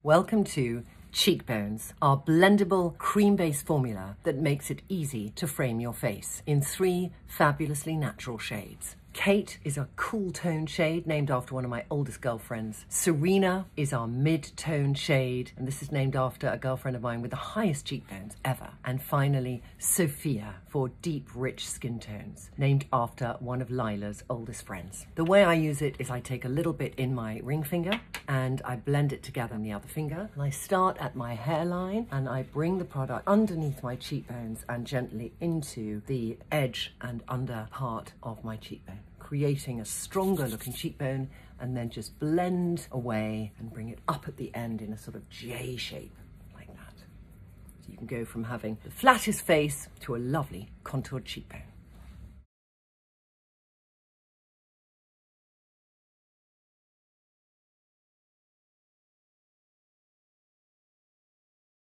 Welcome to Cheekbones, our blendable cream-based formula that makes it easy to frame your face in 3 fabulously natural shades. Kate is a cool tone shade named after one of my oldest girlfriends. Serena is our mid-tone shade, and this is named after a girlfriend of mine with the highest cheekbones ever. And finally, Sophia for deep, rich skin tones, named after one of Lila's oldest friends. The way I use it is I take a little bit in my ring finger and I blend it together in the other finger. And I start at my hairline and I bring the product underneath my cheekbones and gently into the edge and under part of my cheekbone, creating a stronger looking cheekbone, and then just blend away and bring it up at the end in a sort of J shape like that. So you can go from having the flattest face to a lovely contoured cheekbone.